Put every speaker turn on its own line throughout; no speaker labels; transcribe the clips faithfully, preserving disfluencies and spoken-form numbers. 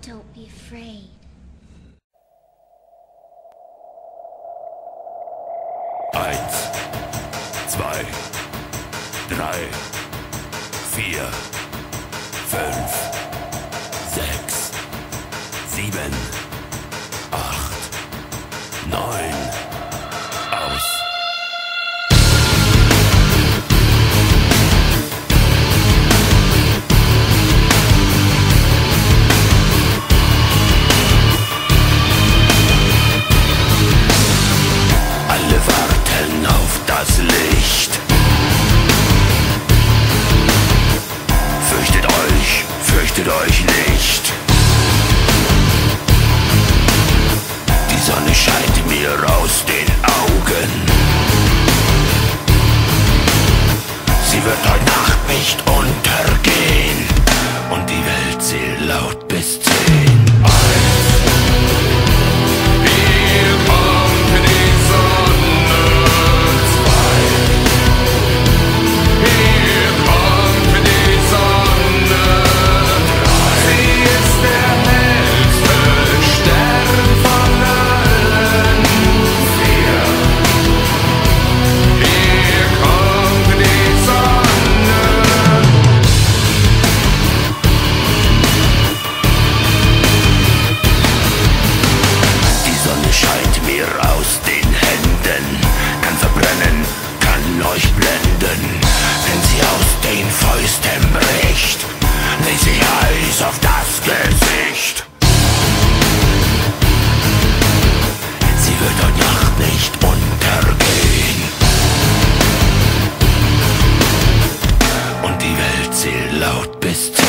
Don't be afraid.
Eins, zwei, drei, vier, fünf, sechs, sieben, acht, neun, aus. Alle warten auf das Licht. Fürchtet euch, fürchtet euch nicht. Die Sonne scheint mir aus den Augen. Sie wird heute Nacht nicht untergehen. Und die Welt zählt laut bis zehn. Auf das Gesicht. Sie wird heute Nacht nicht untergehen. Und die Welt zählt laut bis zehn.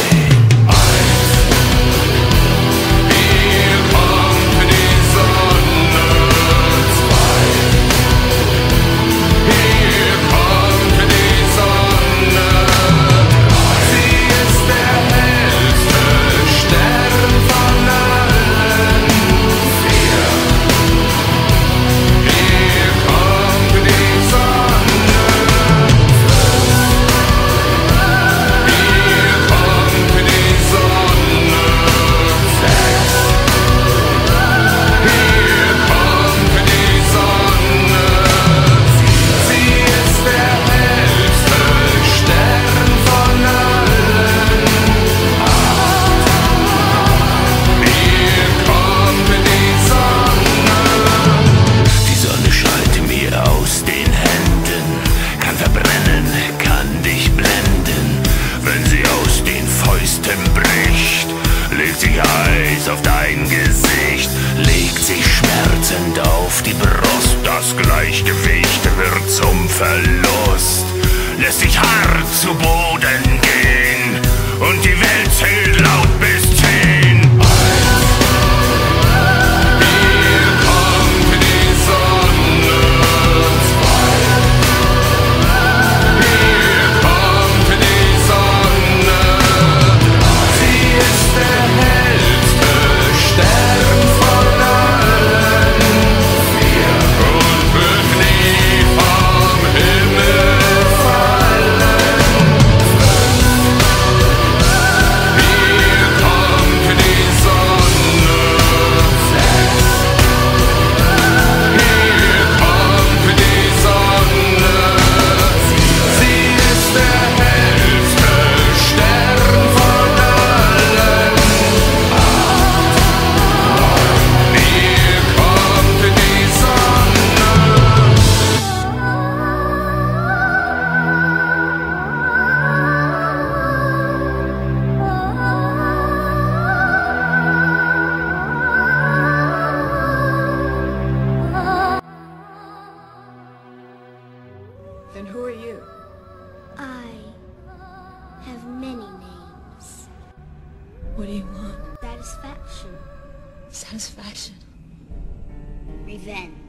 Auf dein Gesicht, legt sich schmerzend auf die Brust. Das Gleichgewicht wird zum Verlust, lässt sich hart zu Boden gehen und die Welt zählt laut bis zehn.
Then who are you?
I have many names.
What do you want?
Satisfaction.
Satisfaction.
Revenge.